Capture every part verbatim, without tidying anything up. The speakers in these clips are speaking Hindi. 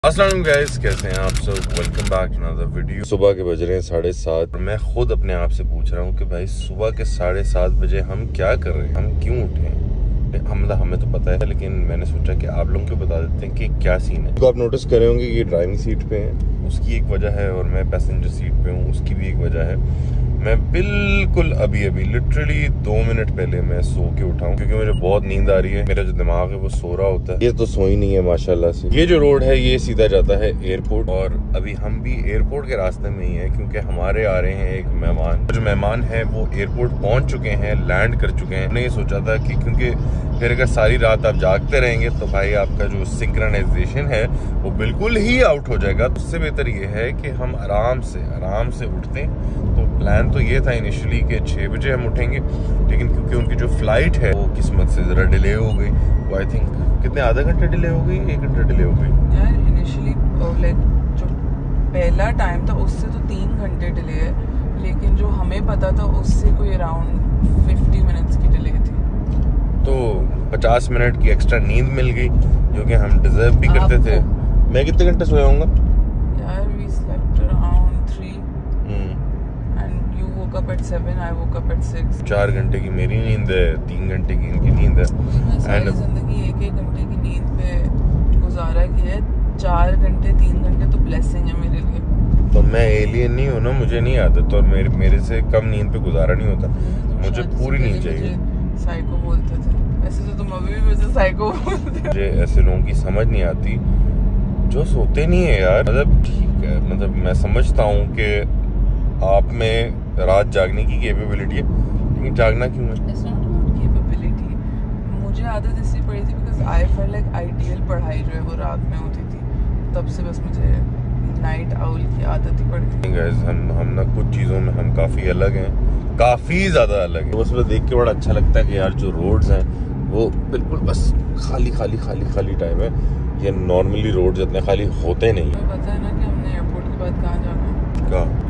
अस्सलाम गाइस, कैसे हैं आप सब। Welcome back to another video. सुबह के बज रहे हैं साढ़े सात। मैं खुद अपने आप से पूछ रहा हूँ कि भाई सुबह के साढ़े सात बजे हम क्या कर रहे हैं, हम क्यों उठे हैं। हम हमें तो पता है, लेकिन मैंने सोचा कि आप लोगों को बता देते हैं कि क्या सीन है। तो आप नोटिस कर रहे होंगे कि ये ड्राइविंग सीट पे है, उसकी एक वजह है, और मैं पैसेंजर सीट पे हूँ, उसकी भी एक वजह है। मैं बिल्कुल अभी अभी लिटरली दो मिनट पहले मैं सो के उठा हूँ, क्योंकि मुझे बहुत नींद आ रही है। मेरा जो दिमाग है वो सो रहा होता है। ये तो सोई नहीं है माशाल्लाह से। ये जो रोड है ये सीधा जाता है एयरपोर्ट, और अभी हम भी एयरपोर्ट के रास्ते में ही है, क्योंकि हमारे आ रहे हैं एक मेहमान। जो मेहमान है वो एयरपोर्ट पहुंच चुके हैं, लैंड कर चुके हैं। मैंने ये सोचा था कि क्योंकि फिर अगर सारी रात आप जागते रहेंगे तो भाई आपका जो सिंक्रोनाइजेशन है वो बिल्कुल ही आउट हो जाएगा। उससे बेहतर ये है कि हम आराम से आराम से उठते। तो प्लान तो ये था इनिशियली कि छः बजे हम उठेंगे, लेकिन क्योंकि उनकी जो फ्लाइट है वो किस्मत से ज़रा डिले हो गई। वो आई थिंक कितने आधा घंटे डिले हो गई, एक घंटा डिले हो गई यार। इनिशियली लाइक जो पहला टाइम था उससे तो तीन घंटे डिले है, लेकिन जो हमें पता था उससे कोई अराउंड फिफ्टी मिनट्स की डिले थी। तो पचास मिनट की एक्स्ट्रा नींद मिल गई, जो कि हम डिजर्व भी करते थे। मैं कितने घंटे सोया होऊंगा यार? We slept around three and you woke up at seven, I woke up at six. चार घंटे की मेरी नींद है, तीन घंटे की इनकी नींद है। एंड जिंदगी एक एक घंटे की नींद पे गुजारा किया है। चार घंटे तीन घंटे तो ब्लेसिंग है मेरे लिए। तो मैं एलियन नहीं हूँ ना, मुझे नहीं आदत, और मेरे मेरे से कम नींद पे गुजारा नहीं होता। मुझे पूरी नींद चाहिए। साइको बोलते थे, ऐसे तो तुम अभी भी वैसे साइको बोलते हो। मुझे ऐसे लोगों की समझ नहीं आती जो सोते नहीं है यार। मतलब ठीक है, मतलब मैं समझता हूँ कि आप में रात जागने की कैपेबिलिटी है, लेकिन जागना क्यों है? It's not about capability. मुझे आदत इसलिए पड़ी थी because I felt like ideal पढ़ाई जो है वो रात में होती थी, तब से बस मुझे नाइट आउल की आदत ही पड़ गई। गाइस हम हम ना कुछ चीज़ों में हम काफ़ी अलग हैं, काफ़ी ज़्यादा अलग है। उस पर देख के बड़ा अच्छा लगता है कि यार जो रोड्स हैं वो बिल्कुल बस खाली खाली खाली खाली टाइम है। ये नॉर्मली रोड जितने खाली होते नहीं है। पता है ना कि हमने एयरपोर्ट के बाद कहाँ जाना है? कहाँ?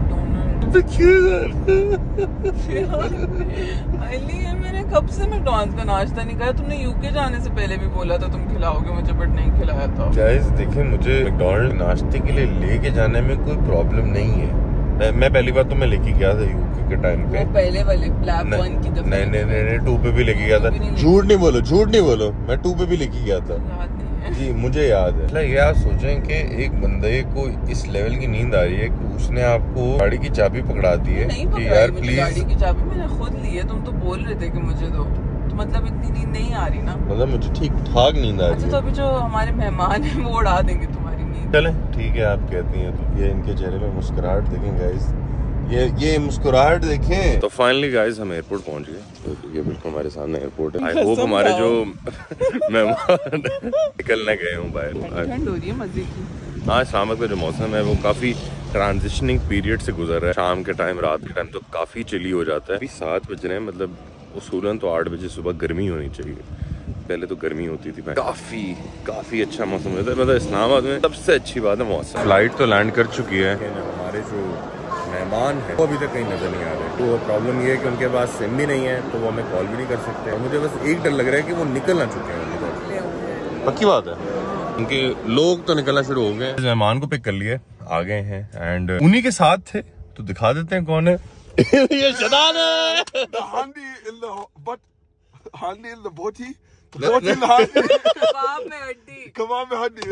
मैंने कब से मैकडॉनल्ड्स का नाश्ता नहीं खाया। तुमने यूके जाने से पहले भी बोला था तुम खिलाओगे मुझे, बट नहीं खिलाया था। गाइस देखिए, मुझे मैकडॉनल्ड्स नाश्ते के लिए लेके जाने में कोई प्रॉब्लम नहीं है। मैं पहली बार तो मैं लेके गया था यूके के टाइम पे, वो पहले वाले ब्लैक वन की दफा। नहीं नहीं नहीं टू पे भी लेके गया था। झूठ नहीं बोलो, झूठ नहीं बोलो, मैं टू पे भी लेके गया था। याद नहीं है जी, मुझे याद है। मतलब ये आप सोचें कि एक बंदे को इस लेवल की नींद आ रही है कि उसने आपको गाड़ी की चाबी पकड़ा दी है कि यार प्लीज। गाड़ी की चाबी मैंने खुद ली है, तुम तो बोल रहे थे कि मुझे दो, तो मतलब इतनी नींद नहीं आ रही ना। मतलब मुझे ठीक ठाक नींद आ रही है। अच्छा, तो अभी जो हमारे मेहमान हैं वो उड़ा देंगे तुम्हारी नींद। चलें ठीक है, आप कहती हैं तो। ये इनके चेहरे पे मुस्कुराहट देखें गाइस, ये ये मुस्कुराहट देखें। तो फाइनली गाइस हम एयरपोर्ट पहुंच गए। तो ये बिल्कुल हमारे सामने एयरपोर्ट है। आई होप हमारे जो मेहमान निकलने गए हूँ बाहर। ठंड हो रही है मजे की। हाँ, इस्लामाबाद का जो मौसम है वो काफी ट्रांजिशनिंग पीरियड से गुजर रहा है। शाम के टाइम, रात के टाइम तो काफी चिली हो जाता है। अभी सात बज रहे हैं, मतलब उसूलन तो आठ बजे सुबह गर्मी होनी चाहिए। पहले तो गर्मी होती थी। काफी काफी अच्छा मौसम होता है। मतलब इस्लामाबाद में सबसे अच्छी बात है मौसम। फ्लाइट तो लैंड कर चुकी है। हमारे जो मेहमान है वो अभी तक कहीं नजर नहीं आ रहे। तो प्रॉब्लम ये है कि उनके पास सिम भी नहीं है, तो वो हमें कॉल भी नहीं कर सकते। और मुझे बस एक डर लग रहा है कि वो निकल ना चुके हैं। पक्की बात है, उनके लोग तो निकलना शुरू हो गए। मेहमान को पिक कर लिए, आ गए हैं, एंड उन्हीं के साथ थे। तो दिखा देते हैं कौन है। ये शदान है। Handy in the but handy in the boti. Boti in the handy. कबाब में हड्डी। कबाब में हड्डी।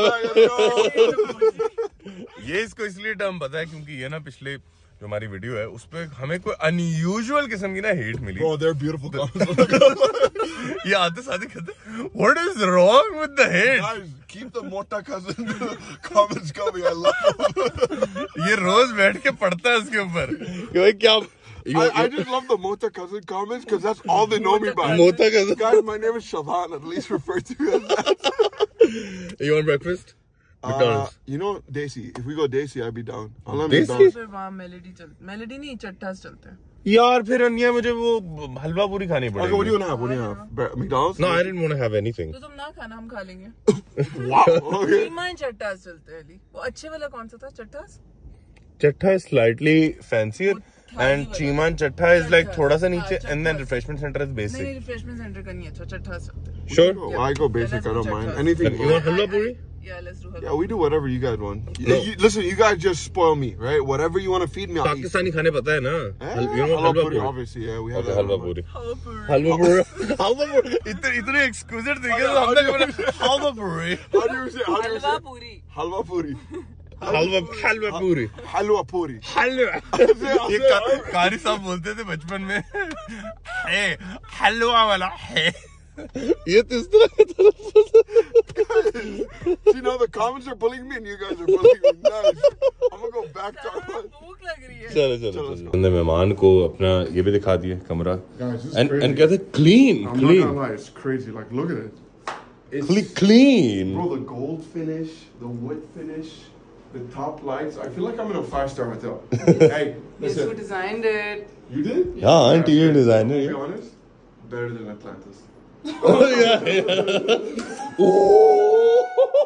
ये इसको इसलिए टर्म पता है क्योंकि ये ना पिछले जो हमारी वीडियो है उस पे हमें कोई अनयूजुअल किस्म की ना हेट मिली। Bro, they're beautiful comments. ये आते साथ कहते what is wrong with the hate. Guys, keep the Mota cousin comments coming. I love them. ये रोज बैठ के पढ़ता है उसके ऊपर कि भाई क्या। I, I just love the Mota cousin comments because that's all they know me by. Mota cousin. Guys, my name is Shavan. At least refer to me as that. You want breakfast? Uh, you know, Desi. If we go Desi, I'd be down. I'll let Desi? McDonald's. फिर वहाँ मेलेडी चल, मेलेडी नहीं चट्टास चलते हैं। यार फिर अन्य मुझे वो हलवा पूरी खानी Okay, what do पड़ेगी। you want to have? What do you have? Bre- McDonald's? No, I didn't want to have anything. तो तुम ना खाना, हम खा लेंगे। Wow. Okay. कीमा चट्टास चलते हैं अली। वो अच्छे वाला कौन सा था? चट्टास? चट्टा is slightly fancier and चीमान चट्टा is like थोड़ा सा नीचे, हाँ, and then refreshment center is नहीं, basic. रिफ्रेशमेंट सेंटर का नहीं अच्छा, चट्टास चलते हैं। Sure. Oh, I go basic. I don't mind. Chuttas. Anything. You want halwa puri? Yeah, let's do halwa. Yeah, we do whatever you guys want. You, you, listen, you guys just spoil me, right? Whatever you want to feed me, I'll eat. Pakistani खाने पता है ना? Eh, हल- you know halwa halwa puri, पूरी? obviously, yeah, we have Okay, that. हलवा पूरी. Halwa puri. हलवा पूरी. हलवा पूरी. इतने इतने एक्सक्यूजेड थे कि हमने कहा हलवा पूरी. How do you say? How do you Halwa say? puri. Halwa puri. हलवा हलवा पूरी. Halwa puri. हलवा. ये का- कारी साहब बोलते थे बचपन में. है हलवा वाला है. ये तो इस तरह का तलफ्फुज़. You know the comments are bullying me and you guys are bullying me. Nice. I'm gonna go back to. भूख लग रही है. चलो चलो चलो. हमने मेहमान को अपना ये भी दिखा दिया कमरा. Guys, this is And crazy. and कहते clean I'm not clean gonna lie, it's crazy. Like, look at it. It's, Cle- clean. bro, the gold finish, the wood finish, the top lights. I feel like I'm in a five-star hotel. Hey, Yes, who listen. designed it? You did? हाँ interior designer. To be yeah. honest, better than Atlantis. Oh yeah. yeah. Oh.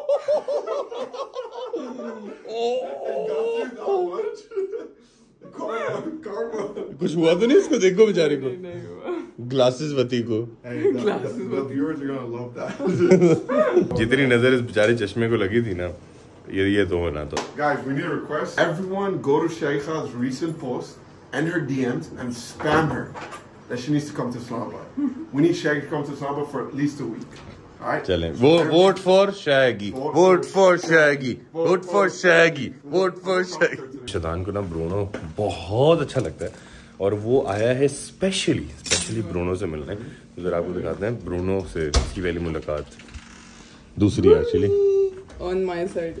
Oh. Karma, karma. कुछ हुआ तो नहीं इसको देखो बेचारे को. ग्लासेस वती को. Hey, the, the, the viewers are gonna love that. जितनी नजर इस बेचारे चश्मे को लगी थी ना, ये ये तो होना तो. Guys, we need a request. Everyone go to Shaykha's recent post and her D Ms and spam her that she needs to come to Islamabad. We need Shaykh to come to Islamabad for at least a week. Alright? चलें. वो vote for Shaggy. Vote for Shaggy. Vote for Shaggy. Vote for Shaggy. शैतान को ना ब्रूनो बहुत अच्छा लगता है और वो आया है स्पेशली स्पेशली ब्रूनो से मिलने. तो जरा आपको दिखाते हैं ब्रूनो से इसकी पहली मुलाकात. दूसरी actually. On my side.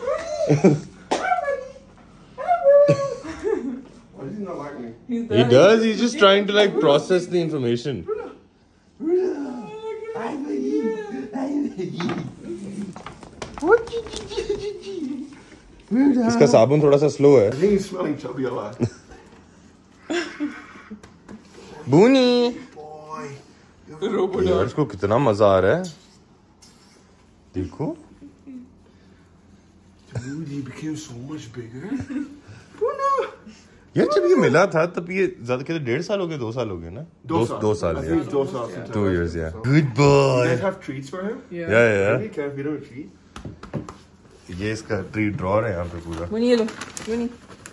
Why does he not like me? He's He does. He's just trying to like process the information. इसका साबुन थोड़ा सा स्लो है. I think he's smelling chubby a lot. बूनी. Boy. यार इसको कितना मजा आ रहा है. देखो. Dude, he became so much bigger. यार जब ये मिला था तब ये ज्यादा कहते डेढ़ साल हो गए दो साल हो गए ना. दो दो साल. I think it's two years. Two years, yeah. So- Good You boy. guys have treats for him? Yeah. Yeah, yeah. Maybe can I feed him a treat? ये इसका ट्री ड्रॉर है यहाँ पे पूरा. Winnie, ये लो. Winnie.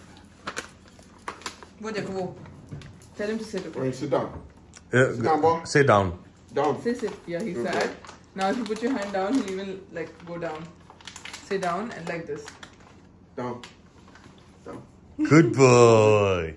वो देखो वो. Tell him to sit. Okay. Alright, sit down. down, boy. Sit down. Down. Sit, sit. Yeah, he sat. Now if you put your hand down, he'll even like go down. Sit down and like this. Down. Down. Good boy.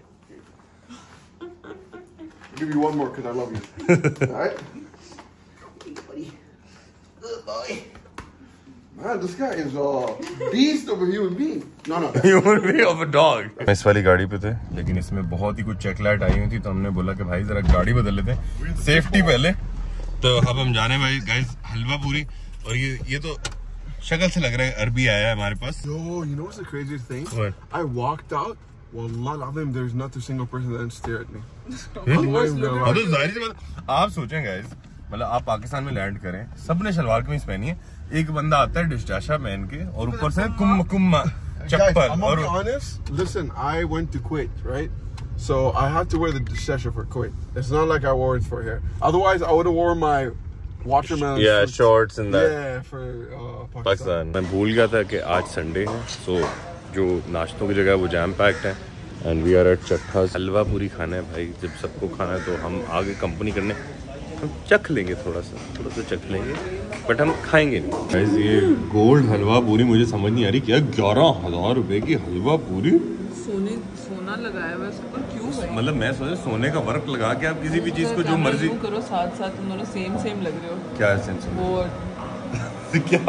I'll give you one more because I love you. Alright? Good buddy. Good boy. Man, this guy is a beast of a human being. No, no. Human being of a dog. इस वाली गाड़ी पे थे लेकिन इसमें बहुत ही कुछ चेक लाइट आई हुई थी तो हमने बोला कि भाई जरा गाड़ी बदल लेते हैं. सेफ्टी पहले. तो अब हम जाने भाई गाइस हलवा पूरी और ये ये तो शक्ल से लग रहा है अरबी आया है हमारे पास. Yo, you know what's the craziest thing? What? I walked out. Wallah alazim, there's not a single person that didn't stare at me. Really? I'm not even gonna हाँ lie. तो जाहिर सी बात आप सोचें गाइस मतलब आप पाकिस्तान में लैंड करें सबने शलवार कमीज पहनी है. एक बंदा आता है डिस्चाशा पहन के और ऊपर से कुम कुम Guys, चप्पल I'm और gonna be honest. Listen, I went to Kuwait, right? So I have to wear the dishesha for Kuwait. It's not like I wore it for here. Otherwise, I would have worn my watermelon. yeah suits. shorts and that. Yeah, for uh, Pakistan. Pakistan. मैं भूल गया था कि आज संडे है सो जो नाश्तों की जगह वो जैम पैक्ड है एंड वी आर एट चट्ठा. हलवा पूरी खाना है भाई. जब सबको खाना है तो हम आगे कंपनी करने हम चख लेंगे थोड़ा सा थोड़ा सा चख लेंगे बट हम खाएंगे नहीं. गाइस ये गोल्ड हलवा पूरी मुझे समझ नहीं आ रही क्या ग्यारह हजार रुपए की हलवा पूरी. सोने सोना लगाया हुआ है उसके ऊपर क्यों है? मतलब मैं सोचा सोने का वर्क लगा के आप किसी भी चीज को जो मर्जी करो साथ साथ तुम दोनों सेम सेम लग रहे हो. क्या सेंस वो क्या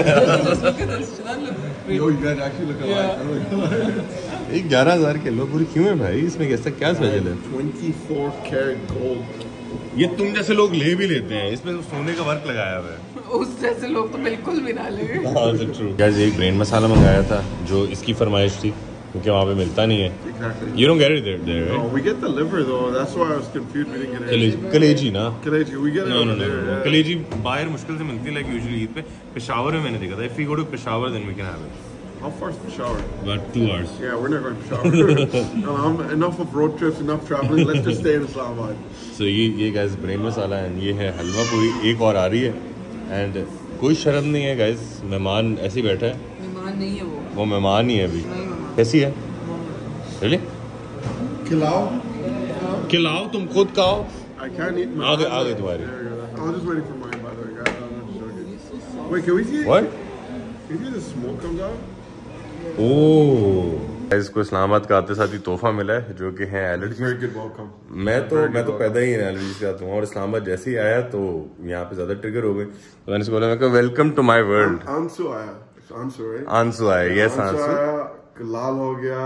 Yo, you guys actually look alike. एक ग्यारह हजार की हलवा पूरी क्यों है भाई. इसमें कैसा क्या स्पेशल है. twenty-four karat gold. ये तुम जैसे लोग ले भी लेते हैं इसमें तो सोने का वर्क लगाया हुआ है. उस जैसे लोग तो बिल्कुल भी ना ले. हाँ तो ट्रू. गाइस एक ब्रेन मसाला मंगाया था जो इसकी फरमाइश थी क्योंकि वहाँ पे मिलता नहीं है. Exactly. You don't get it there, there No, right? we get the liver though. That's why I was confused. We didn't get it. कलेजी कलेजी ना. Kaleji, we get it No, no, over no, there. no. yeah. कलेजी बाहर मुश्किल से मिलती है लाइक यूजुअली ईद पे. पेशावर में मैंने देखा था. If we go to Peshawar then we can have it. How far is Peshawar? About two hours. Yeah, we're not going to Peshawar. no, I'm, enough of road trips, enough traveling. Let's just stay in Islamabad. So ये ये गाइस ब्रेन मसाला है. ये है हलवा पूरी एक और आ रही है एंड कोई शर्म नहीं है गाइस, मेहमान ऐसे ही बैठा है। मेहमान नहीं है वो वो मेहमान ही है अभी। कैसी है? रियली? खिलाओ खिलाओ, तुम खुद खाओ। I can't eat my आगे आगे तुम्हारी। I was just waiting for mine, by the way, guys. I'm not joking. Wait, can we see? What? Can you see the smoke comes out? ओह, इसको इस्लामाबाद का आते साथ ही तोहफा मिला है जो कि है एलर्जी। Very good welcome. मैं तो मैं तो पैदा ही एलर्जी से आता हूँ और इस्लामाबाद जैसे ही आया तो यहाँ पे ज्यादा ट्रिगर हो गए। तो मैंने बोला मैं वेलकम टू माय वर्ल्ड। आंसू आया, आंसू right? आंसू आया, यस आंसू। लाल हो गया,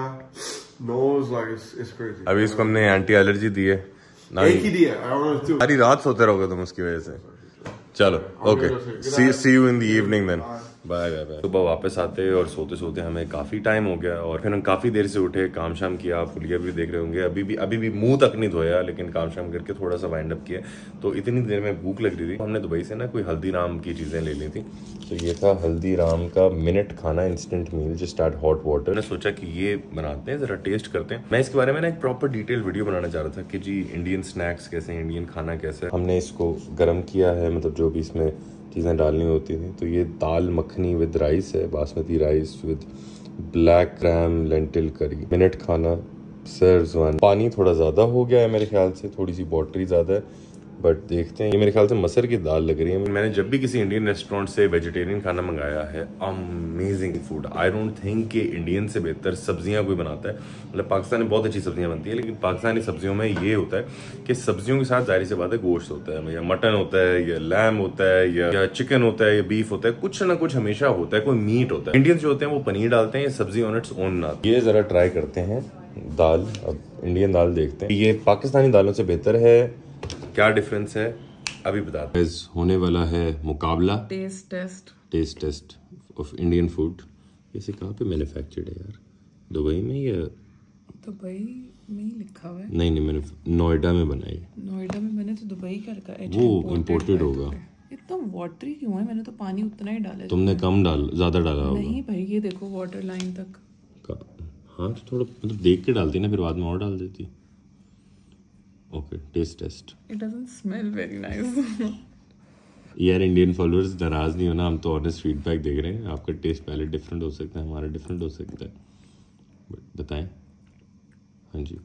nose like it's, it's crazy. अभी इसको हमने एंटी एलर्जी दी है। एक ही दिया, I wanted two. सारी रात सोते रहोगे तुम उसकी वजह से। चलो okay, see see you in the evening then. Bye bye bye. सुबह वापस आते और सोते सोते हमें काफी टाइम हो गया और फिर हम काफी देर से उठे, काम शाम किया। आप फुलिया भी देख रहे होंगे, अभी भी अभी भी मुंह तक नहीं धोया, लेकिन काम शाम करके थोड़ा सा वाइंड अप किया। तो इतनी देर में भूख लग रही थी। हमने दुबई से ना कोई हल्दीराम की चीजें ले ली थी। तो ये था हल्दीराम का मिनट खाना instant meal just add hot water. मैंने सोचा कि ये बनाते हैं, जरा टेस्ट करते हैं। मैं इसके बारे में ना एक प्रॉपर डिटेल वीडियो बनाना चाह रहा था कि जी इंडियन स्नैक्स कैसे, इंडियन खाना कैसे। हमने इसको गर्म किया है, मतलब जो भी इसमें चीज़ें डालनी होती थी। तो ये दाल मखनी विद राइस है, basmati rice with black gram lentil curry. Minute खाना सर्व्स वन। पानी थोड़ा ज़्यादा हो गया है मेरे ख्याल से, थोड़ी सी वाटरी ज़्यादा है, बट देखते हैं। ये मेरे ख्याल से मसर की दाल लग रही है। मैंने जब भी किसी इंडियन रेस्टोरेंट से वेजिटेरियन खाना मंगाया है, amazing food. I don't think कि इंडियन से बेहतर सब्जियां कोई बनाता है। मतलब पाकिस्तान में बहुत अच्छी सब्जियां बनती है, लेकिन पाकिस्तानी सब्जियों में ये होता है कि सब्जियों के साथ जाहिर सी बात है गोश्त होता है, या मटन होता है, या लैम होता है, या, या चिकन होता है, या बीफ होता है, कुछ ना कुछ हमेशा होता है, कोई मीट होता है। इंडियंस जो होते हैं वो पनीर डालते हैं, सब्जी ऑन इट्स ओन बनाते हैं। ये जरा ट्राई करते हैं दाल। अब इंडियन दाल देखते हैं, ये पाकिस्तानी दालों से बेहतर है, क्या डिफरेंस है अभी बताते हैं। होने वाला है मुकाबला, taste taste taste taste of Indian food. इसे कहाँ पे मैन्युफैक्चर्ड है यार? दुबई में या दुबई में ही लिखा हुआ है? नहीं नहीं, मैंने नोएडा में बनाई। नोएडा में मैंने तो दुबई का लिखा है। वो इम्पोर्टेड होगा। इतना वाटरी क्यों है? मैंने तो पानी उतना ही डाला है। तुमने कम डाल, ज्यादा डाला होगा। नहीं भाई, ये देखो वाटर लाइन तक। हाँ तो थोड़ा मतलब देख के डालती ना, फिर बाद में और डाल देती। Okay, taste taste. It doesn't smell very nice. यार इंडियन फॉलोअर्स नाराज नहीं होना, हम तो ऑनेस्ट फीडबैक देख रहे हैं। आपका टेस्ट पहले डिफरेंट हो सकता है, हमारा डिफरेंट हो सकता है, बट बताएं। हाँ जी,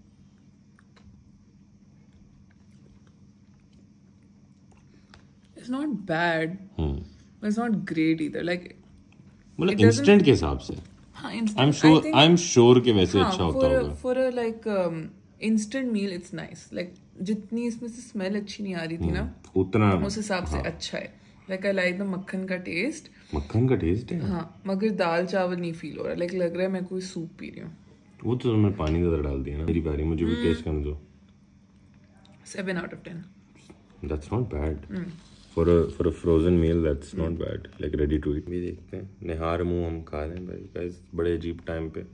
it's not bad, it's not great either. Like मतलब इंस्टेंट के हिसाब से I am sure I am sure कि वैसे अच्छा होता होगा। For a like instant meal it's nice. Like जितनी इसमें से स्मेल अच्छी नहीं आ रही थी ना, उतना उस हिसाब से अच्छा है। लाइक आई लाइक द मक्खन का टेस्ट। मक्खन का टेस्ट है हाँ, मगर दाल चावल नहीं फील हो रहा। लाइक लग रहा है मैं कोई सूप पी रही हूँ। वो तो मैं पानी ज्यादा डाल दिया ना। मेरी बारी, मुझे भी टेस्ट करने दो। Seven out of ten. That's not bad for a for a frozen meal. That's not bad, like ready to eat. भी देखते हैं, निहार मुंह हम खा रहे हैं भाई गाइस, बड़े अजीब टाइम पे।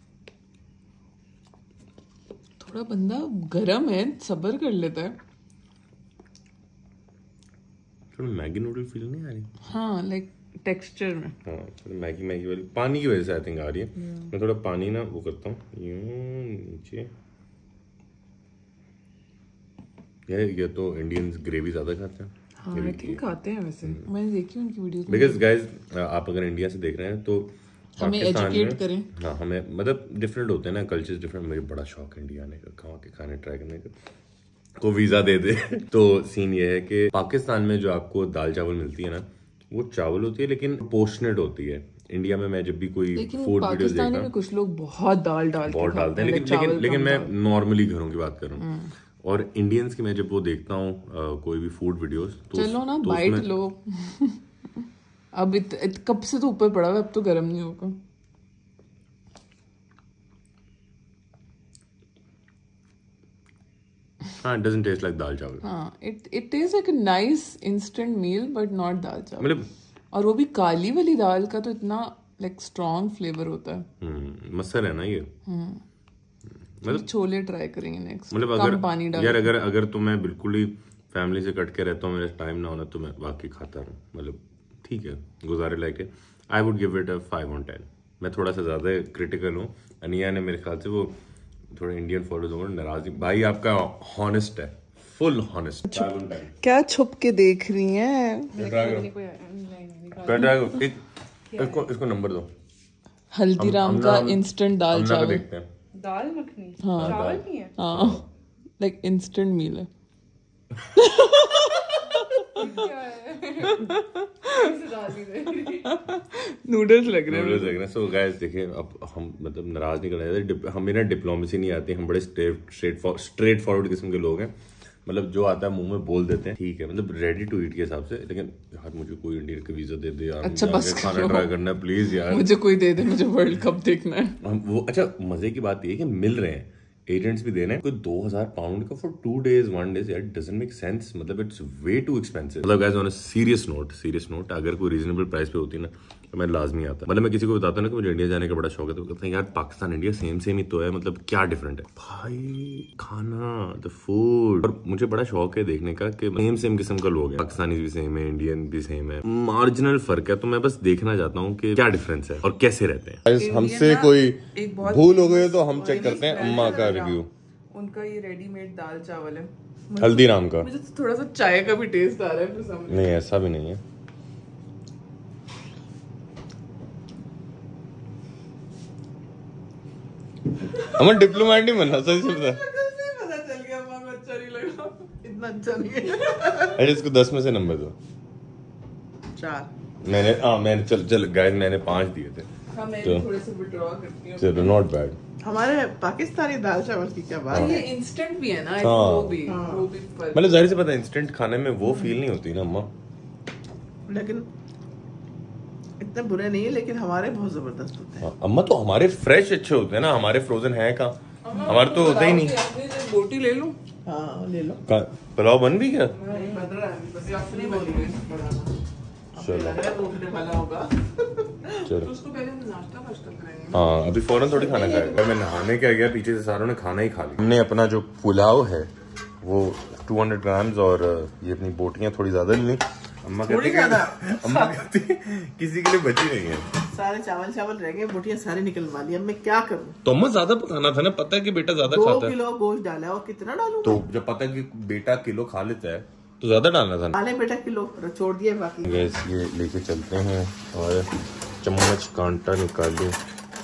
थोड़ा बंदा गरम है, सब्र कर लेता है। थोड़ा मैगी नूडल फील नहीं आ रही? हाँ, लाइक टेक्सचर में। हाँ, थोड़ा मैगी मैगी वाली पानी की वजह से आई थिंक आ रही है। मैं थोड़ा पानी ना वो करता हूँ यूं नीचे। ये ये तो इंडियंस ग्रेवी ज्यादा खाते हैं। हाँ, आई थिंक खाते हैं वैसे। मैंने देखी उनकी वीडियोस। बिकॉज गाइज आप अगर इंडिया से देख रहे हैं तो हमें एजुकेट करें। हाँ, हमें मतलब डिफरेंट होते हैं ना, कल्चर्स डिफरेंट। मुझे बड़ा शौक है इंडिया आने का, वहाँ के खाने ट्राई करने का। को वीजा दे दे। तो सीन ये है कि पाकिस्तान में जो आपको दाल चावल मिलती है ना, वो चावल होती है लेकिन पोर्शनेड होती है। इंडिया में मैं जब भी कोई फूड वीडियोस देखता हूँ, कुछ लोग बहुत दाल डालते बहुत डालते हैं, लेकिन लेकिन लेकिन मैं नॉर्मली घरों की बात कर रहा हूँ। और इंडियंस की मैं जब वो देखता हूँ कोई भी फूड वीडियोस, तो चलो ना बाइट लो। अब इत, इत, कब से तो ऊपर पड़ा हुआ, अब तो गर्म नहीं होगा। हाँ, it doesn't taste like दाल चावल। हाँ, it it tastes like a nice instant meal but not दाल चावल। मतलब और वो भी काली वाली दाल का तो इतना लाइक स्ट्रॉन्ग फ्लेवर होता है। हम्म, मसर है ना ये। मतलब छोले ट्राई करेंगे नेक्स्ट। मतलब अगर पानी डाल यार अगर अगर तो मैं बिल्कुल ही फैमिली से कट के रहता हूँ, मेरा टाइम ना होना, तो मैं वाकई खाता रहूँ। मतलब ठीक है, गुजारे लायक है। I would give it a five on ten. मैं थोड़ा सा ज्यादा क्रिटिकल हूँ। अनिया ने मेरे ख्याल से वो थोड़े इंडियन फॉलोअर्स होंगे नाराज। भाई आपका हॉनेस्ट है, फुल हॉनेस्ट। क्या छुप के देख रही हैं? इसको इसको नंबर दो। हल्दीराम का इंस्टेंट दाल चावल देखते हैं। दाल मखनी हाँ चावल नहीं है। हाँ लाइक इंस्टेंट मील है। नूडल्स लग रहे हैं। नूडल्स लग रहे हैं। सो गाइस देखिए, अब हम मतलब नाराज नहीं करना चाहते, हमें ना डिप्लोमेसी नहीं आती, हम बड़े स्ट्रेट स्ट्रेट स्ट्रेट फॉरवर्ड किस्म के लोग हैं। मतलब जो आता है मुंह में बोल देते हैं, ठीक है, मतलब रेडी टू ईट के हिसाब से। लेकिन यार मुझे कोई इंडियन का वीजा दे दे यार, अच्छा बस खाना ट्राई करना है प्लीज यार, मुझे कोई दे दे, मुझे वर्ल्ड कप देखना है। हम वो अच्छा मजे की बात ये है कि मिल रहे हैं, एजेंट्स भी देने कोई दो हजार पाउंड का for two days one days यार, डजंट मेक सेंस। मतलब इट्स वे टू एक्सपेंसिव। मतलब guys on a serious note serious note अगर कोई रीजनेबल प्राइस पे होती ना तो मैं लाजमी आता। मतलब मैं किसी को बताता हूँ ना कि मुझे इंडिया जाने का बड़ा शौक है, तो कहते हैं यार पाकिस्तान इंडिया सेम सेम ही तो है, मतलब क्या डिफरेंट है भाई। खाना, द फूड, और मुझे बड़ा शौक है देखने का कि सेम सेम किस्म का लोग हैं, पाकिस्तानी भी सेम है, इंडियन भी सेम है, मार्जिनल फर्क है। तो मैं बस देखना चाहता हूँ कि क्या डिफरेंस है और कैसे रहते हैं। हमसे कोई भूल हो गई तो हम चेक करते हैं अम्मा का रिव्यू। उनका ये रेडीमेड दाल चावल है हल्दीराम का। मुझे तो थोड़ा सा चाय का भी टेस्ट आ रहा है पर समझ नहीं, ऐसा भी नहीं है। हमें डिप्लोमेट नहीं बनना, सच से बता। पता चल गया अम्मा को अच्छा नहीं लगा, इतना अच्छा नहीं है। अरे इसको दस में से नंबर दो। चार मैंने हाँ मैंने चल चल गाइस मैंने पांच दिए थे। हाँ मैं तो थोड़े से विड्रॉ करती हूँ। चलो नॉट बैड। हमारे पाकिस्तानी दाल चावल की क्या बात ये है। इंस्टेंट भी है ना, हाँ। वो भी वो भी फर्क। मतलब जाहिर से पता है इंस्टेंट खाने में वो फील नहीं होती ना अम्मा। लेकिन इतने बुरे नहीं है, लेकिन हमारे बहुत जबरदस्त होते हैं। हाँ, अम्मा तो हमारे फ्रेश अच्छे होते हैं ना, हमारे फ्रोजन है कहाँ, हमारे तो होता ही नहीं। बोटी ले लूं? हाँ ले लो। पुलाव बन भी गया? नहीं बन रहा है, बस अपनी बनी है। चलो लग रहा है टूटने वाला होगा। चलो तो उसको पहले हम नाश्ता वाश्ता करेंगे। हाँ अभी फौरन थोड़ी खाना खाएगा। मैं नहाने क्या गया, पीछे से सारों ने खाना ही खा लिया। हमने अपना जो पुलाव है वो दो सौ ग्राम्स और ये अपनी बोटियां थोड़ी ज्यादा ली। अम्मा कहती है अम्मा कहती किसी के लिए बची नहीं है। सारे चावल चावल रह गए, बोटियां सारी निकलवा ली, अब मैं क्या करूँ। तो अम्मा ज्यादा पकाना था ना, पता है कि बेटा ज्यादा दो खाता है। किलो गोश्त डाला है और कितना डालूं। तो जब पता है कि बेटा किलो खा लेता है तो ज्यादा डालना था ना। डाले बेटा किलो, छोड़ दिए बाकी। गैस ये लेके चलते हैं और चम्मच कांटा निकाल दो।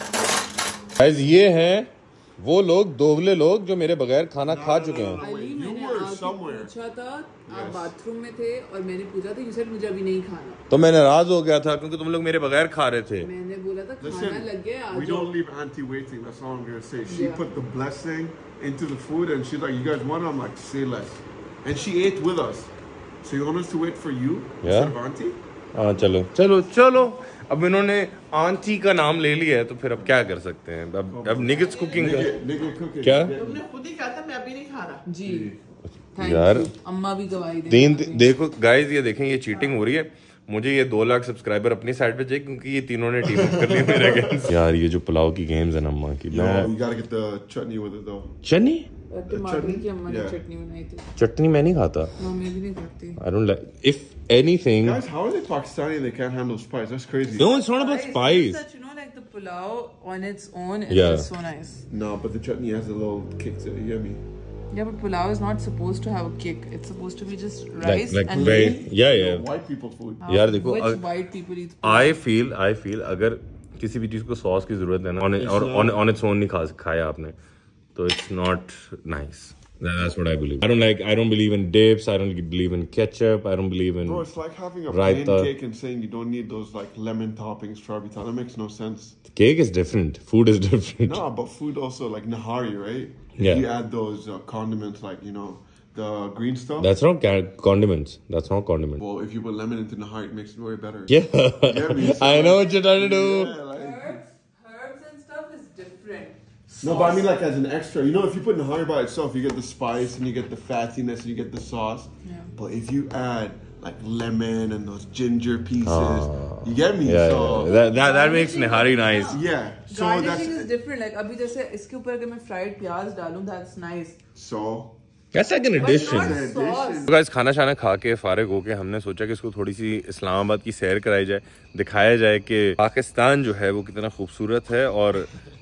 गाइस ये हैं वो लोग दोगले लोग जो मेरे बगैर खाना खा चुके हैं। अली मैंने आके पूछा था, आप बाथरूम में थे और मैंने पूछा था, यू सेड मुझे अभी नहीं खाना। तो मैं नाराज हो गया था क्योंकि तुम लोग मेरे बगैर खा रहे थे। मैंने बोला था खाना लग गया आ We जाओ। don't leave auntie waiting. That's all I'm gonna say. She Yeah. put the blessing into the food, and she's like, "You guys want?" I'm like, "Say less." And she ate with us. So you want us to wait for you Yeah. instead of auntie? हाँ चलो चलो चलो। अब इन्होंने आंटी का नाम ले लिया है तो फिर अब क्या कर सकते हैं। अब अब निगेट्स कुकिंग का Nigga, nigga cooking. क्या? तुमने खुद ही कहा था मैं अभी नहीं खा रहा। जी Thank यार you. अम्मा भी गवाही दे। तीन देखो गाइस ये देखें, ये चीटिंग हो रही है। मुझे ये दो लाख सब्सक्राइबर अपनी साइड पे चाहिए क्योंकि ये तीनों ने टीम अप कर ली मेरे अगेंस्ट। यार ये जो पुलाव की गेम्स है ना अम्मा की, Yo, you gotta get the chutney with it though. चटनी टमाटर की अम्मा ने Yeah. चटनी बनाई थी। चटनी मैं नहीं खाता। हाँ, मैं भी नहीं करती। I don't like if anything. Guys, how are they Pakistani and they can't handle spice? That's crazy. No, it's not about spice. That, you know, like the pulao on its own is Yeah. just so nice. No, but the chutney has a little kick to it. You get me? Yeah, but pulao is not supposed to have a kick. It's supposed to be just Like rice like and very meat. yeah yeah. White people food. How- यार देखो, which अग- white people eat? I feel I feel अगर किसी भी चीज को सॉस की जरूरत है ना on, और on, on its own नहीं खा खाया आपने तो it's not nice. That's what I believe. I don't like. I don't believe in dips. I don't believe in ketchup. I don't believe in. Bro, it's like having a Raita. plain cake and saying you don't need those like lemon toppings, strawberry top. That makes no sense. Cake is different. Food is different. No, but food also like nahari, right? Yeah. You add those uh, condiments like you know the green stuff. That's not ca- condiments. That's not condiments. Well, if you put lemon into nahari, it makes it way better. Yeah. Yeah, me, so I know what you're trying to do. Yeah, like, Herbs, herbs and stuff is different. no, but I mean like as an extra. You know, if you put nahari by itself, you get the spice and you get the fattiness and you get the sauce. Yeah. But if you add like lemon and those ginger pieces, you get me? Yeah, so yeah. That, that that makes nihari nice. yeah. So Garnishing is that's different. Like अभी जैसे इसके ऊपर अगर मैं fried प्याज डालूं, that's nice. so. That's like an addition. But not It's an sauce. तो गाइस खाना शाना खा के फारिग होके हमने सोचा कि इसको थोड़ी सी इस्लामाबाद की सैर कराई जाए, दिखाया जाए कि पाकिस्तान जो है वो कितना खूबसूरत है और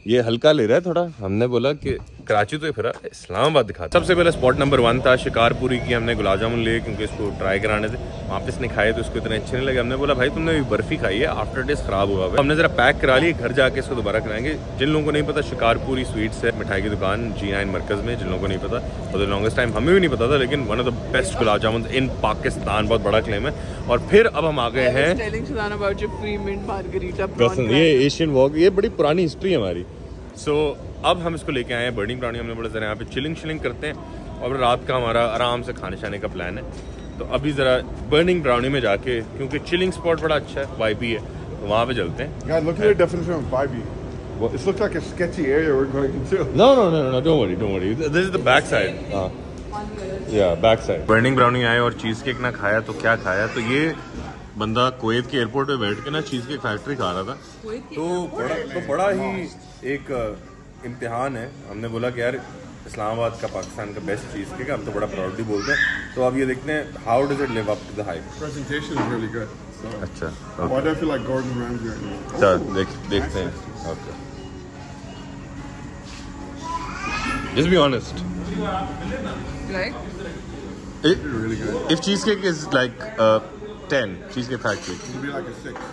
ये हल्का ले रहा है थोड़ा। हमने बोला कि कराची तो फिर इस्लामाबाद दिखाता। सबसे पहले स्पॉट नंबर वन था शिकारपुरी की। हमने गुलाब जामुन लिए क्योंकि इसको ट्राई कराने थे। वहाँ पे इसने खाए तो इसको इतने अच्छे नहीं लगे। हमने बोला भाई तुमने बर्फी खाई है, आफ्टर टेस्ट खराब हुआ है। हमने जरा पैक करा ली, घर जाके इसको दोबारा कराएंगे। जिन लोगों को नहीं पता, शिकारपुरी स्वीट्स है मिठाई की दुकान जी नाइन मरकज में। जिन लोगों को नहीं पता, फॉर द लॉन्गेस्ट टाइम हमें भी नहीं पता था, लेकिन one of the best gulab jamun in Pakistan, बहुत बड़ा क्लेम है। और फिर अब हम आ गए हैं, ये एशियन वॉक, ये बड़ी पुरानी हिस्ट्री है हमारी। सो so, अब हम इसको लेके आए हैं बर्निंग ब्राउनी। हमने बोला जरा यहाँ पे चिलिंग शिलिंग करते हैं और रात का हमारा आराम से खाने शाने का प्लान है। तो अभी ज़रा बर्निंग ब्राउनी में जाके, क्योंकि चिलिंग स्पॉट बड़ा अच्छा है, वाइबी है, तो वहाँ पे चलते हैं। Guys, look at the definition of vibe. Well, this looks like a sketchy area we're going into. No, no, no, no, don't worry, don't worry. This is the back side. हाँ, yeah, back side. Burning brownie आए और चीज़ केक ना खाया तो क्या खाया? तो ये बंदा कुवैत के एयरपोर्ट पे बैठ के ना चीज़ केक फैक्ट्री खा रहा था। तो बड़ा तो बड़ा ही एक इम्तिहान है। हमने बोला कि यार इस्लामाबाद का पाकिस्तान का बेस्ट चीज़ केक, हम तो बड़ा प्राउडली बोलते हैं। तो अब ये देखते हैं how does it live up to the hype. Presentation is really good. So, अच्छा, why do I feel like Gordon Ramsay right now? चल देख देखते हैं। Okay, just be honest. Like? It, Really good. if cheesecake is like uh, ten, cheesecake factory. It'll be like a six.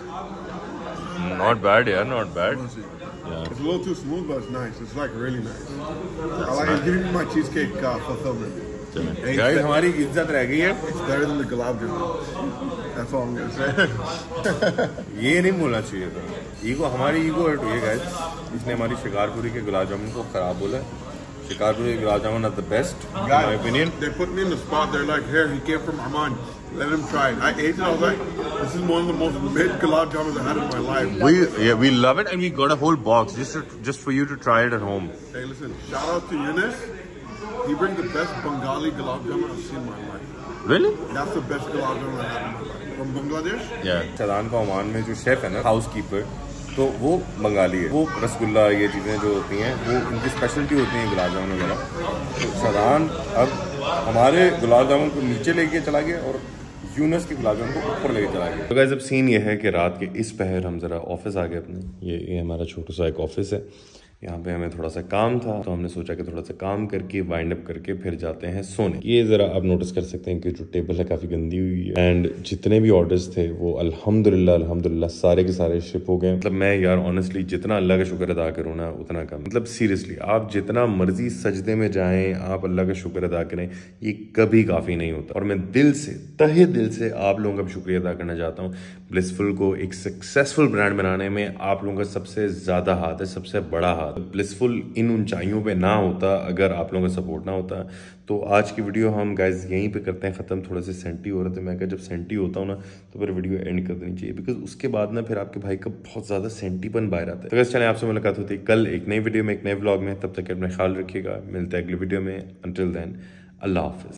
Not bad, yeah, not bad. Let's see. Yeah. It's a little too smooth, but it's nice. It's like really nice. I like it. Giving me my cheesecake uh, fulfillment. Guys, हमारी इज्जत रह गई है। It's better than the gulab jamun. That's all I'm gonna say. ये नहीं बोलना चाहिए था। ईगो, हमारी ईगो हर्ट हुई है गाइस। इसने हमारी शिकारपुरी के गुलाब जामुन को खराब बोला। Shikarpuri gulab jamun are the best, in my opinion. They put me in the spot. They're like, here, he came from Amman. Let him try it. I ate it. I was like, this is one of the most mid gulab jamuns I had in my life. We yeah, we love it, and we got a whole box just to, just for you to try it at home. Hey, listen, shout out to Yunus. He brings the best Bengali gulab jamun I've seen in my life. Really? That's the best gulab jamun I had in my life. From Bangladesh? Yeah. सदान का ओमान में जो शेफ है ना, हाउसकीपर, तो वो बंगाली है। वो रसगुल्ला ये चीज़ें जो होती हैं वो इनकी स्पेशलिटी होती हैं गुलाब जामुन वगैरह। तो सदान अब हमारे गुलाब जामुन को नीचे लेके चला गया और यूनस के गुलाब जामुन को ऊपर लेके चला गया। तो गाइस अब सीन ये है कि रात के इस पहर हम ज़रा ऑफिस आ गए अपने। ये ये हमारा छोटा सा एक ऑफिस है। यहाँ पे हमें थोड़ा सा काम था, तो हमने सोचा कि थोड़ा सा काम करके वाइंड अप करके फिर जाते हैं सोने। ये ज़रा आप नोटिस कर सकते हैं कि जो टेबल है काफ़ी गंदी हुई है। एंड जितने भी ऑर्डर्स थे वो अल्हम्दुलिल्लाह अल्हम्दुलिल्लाह सारे के सारे शिप हो गए। मतलब मैं यार ऑनेस्टली जितना अल्लाह का शुक्र अदा करूँ ना उतना कम। मतलब सीरियसली आप जितना मर्जी सजदे में जाएं, आप अल्लाह का शुक्र अदा करें, ये कभी काफ़ी नहीं होता। और मैं दिल से, तहे दिल से आप लोगों का भी शुक्रिया अदा करना चाहता हूँ। ब्लिसफुल को एक सक्सेसफुल ब्रांड बनाने में आप लोगों का सबसे ज़्यादा हाथ है, सबसे बड़ा हाथ। ब्लिसफुल इन ऊंचाइयों पे ना होता अगर आप लोगों का सपोर्ट ना होता। तो आज की वीडियो हम गाइज यहीं पे करते हैं ख़त्म। थोड़ा सा सेंटी हो रहा था, मैं कहा जब सेंटी होता हूँ ना तो फिर वीडियो एंड कर देनी चाहिए, बिकॉज उसके बाद ना फिर आपके भाई का बहुत ज़्यादा सेंटीपन बाहर आता है। तो चलें आपसे मुलाकात होती है कल एक नई वीडियो में, एक नए व्लॉग में। तब तक अपना ख्याल रखिएगा, मिलता है अगली वीडियो में। अंटिल देन अल्लाह हाफिज़।